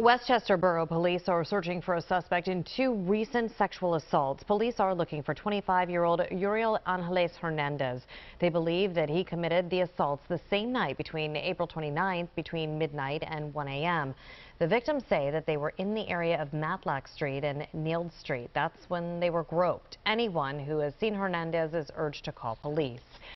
Westchester Borough Police are searching for a suspect in two recent sexual assaults. Police are looking for 25-year-old Uriel Angeles Hernandez. They believe that he committed the assaults the same night between April 29th between midnight and 1 a.m. The victims say that they were in the area of Matlack Street and Neild Street. That's when they were groped. Anyone who has seen Hernandez is urged to call police.